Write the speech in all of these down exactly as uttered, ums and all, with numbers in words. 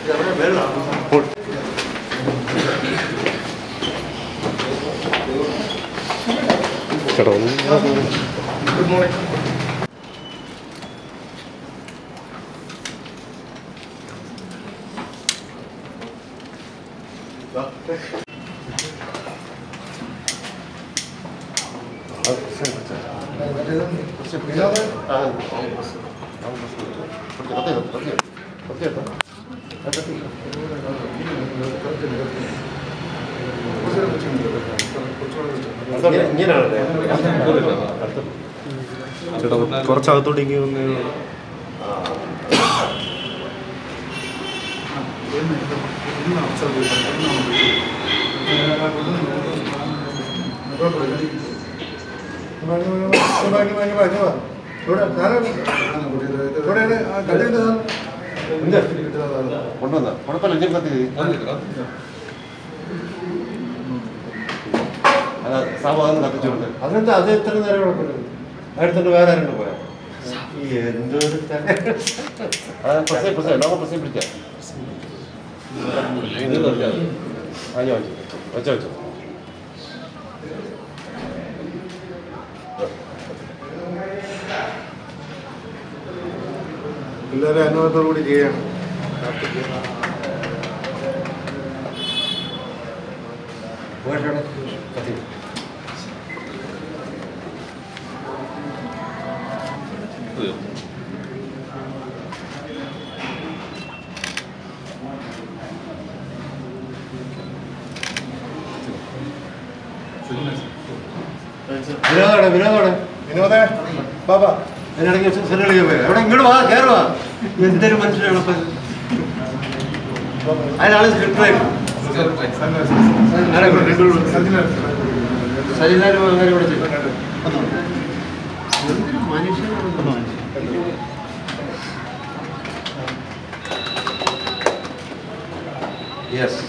Good morning. ചേട്ടാ കുറച്ചകത്തോട്ടേക്ക് വന്നേ. കൊണ്ടുവന്ന കുഴപ്പമില്ല. അതാ സാവധാനം കത്തിച്ചുകൊണ്ട് അതിനെന്താ അത് എത്ര നേരം കുഴപ്പമില്ല. അടുത്തോണ്ട് വേറെ ആരും പോയാ എന്തൊരു പ്രസേ പ്രസേ ലോക പ്രസേ പിടിച്ച അഞ്ഞോ വെച്ചോ വെച്ചോ. എല്ലാവരും അനുഭവത്തോടുകൂടി ചെയ്യണം. വിനോദോടെ വിനോദോടെ വിനോദേ ബാബാ അതിനിടയ്ക്ക് സെല്ലുകളിൽ പോയി അവിടെ ഇങ്ങോട്ട് വാ കയറുവാ. എന്തൊരു മനുഷ്യനാണ് ഇപ്പം. അതിനാള് സ്ക്രിപ്റ്റായിരുന്നു സജിനാരും അങ്ങനെ വിളിച്ചു. എന്തൊരു മനുഷ്യനാണ്. യെസ്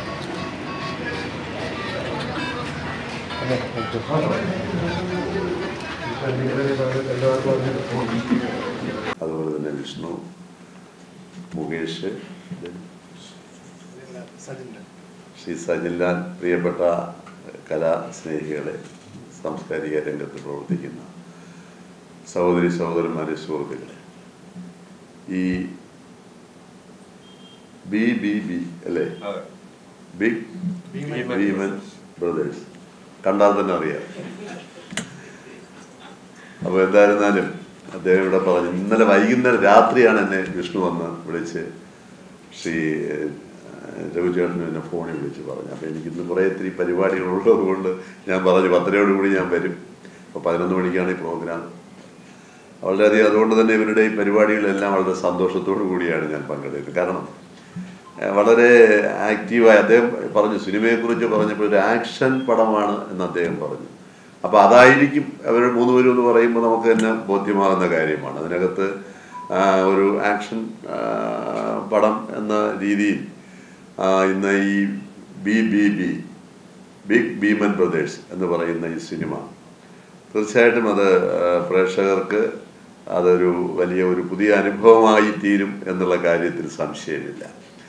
അതുപോലെ തന്നെ വിഷ്ണു, മുകേഷ്, ശ്രീ സജിൻലാൽ, പ്രിയപ്പെട്ട കലാസ്നേഹികളെ, സാംസ്കാരിക രംഗത്ത് പ്രവർത്തിക്കുന്ന സഹോദരി സഹോദരന്മാരെ, സുഹൃത്തുക്കളെ, ഈ ബി ബി ബി അല്ലേ, ബിഗ് ഭീമൻ ബ്രദേഴ്സ് കണ്ടാൽ തന്നെ അറിയാം. അപ്പോൾ എന്തായിരുന്നാലും അദ്ദേഹം ഇവിടെ പറഞ്ഞു, ഇന്നലെ വൈകുന്നേരം രാത്രിയാണ് എന്നെ വിഷ്ണു വന്ന് വിളിച്ച് ശ്രീ രഘുചേട്ടന് എന്നെ ഫോണിൽ വിളിച്ച് പറഞ്ഞു. അപ്പോൾ എനിക്കിന്ന് കുറേ ഇത്തിരി പരിപാടികളുള്ളത് കൊണ്ട് ഞാൻ പറഞ്ഞു പത്തരയോടുകൂടി ഞാൻ വരും. അപ്പോൾ പതിനൊന്ന് മണിക്കാണ് ഈ പ്രോഗ്രാം. വളരെയധികം അതുകൊണ്ട് തന്നെ ഇവരുടെ ഈ പരിപാടികളെല്ലാം വളരെ സന്തോഷത്തോടു കൂടിയാണ് ഞാൻ പങ്കെടുക്കുന്നത്. കാരണം വളരെ ആക്റ്റീവായി അദ്ദേഹം പറഞ്ഞു, സിനിമയെക്കുറിച്ച് പറഞ്ഞപ്പോൾ ഒരു ആക്ഷൻ പടമാണ് എന്ന് അദ്ദേഹം പറഞ്ഞു. അപ്പോൾ അതായിരിക്കും അവർ മൂന്ന് പേരും എന്ന് പറയുമ്പോൾ നമുക്ക് തന്നെ ബോധ്യമാകുന്ന കാര്യമാണ്. അതിനകത്ത് ഒരു ആക്ഷൻ പടം എന്ന രീതിയിൽ ഇന്ന് ഈ B B B big Bheeman brothers എന്ന് പറയുന്ന ഈ സിനിമ തീർച്ചയായിട്ടും അത് പ്രേക്ഷകർക്ക് അതൊരു വലിയ ഒരു പുതിയ അനുഭവമായി തീരും എന്നുള്ള കാര്യത്തിൽ സംശയമില്ല.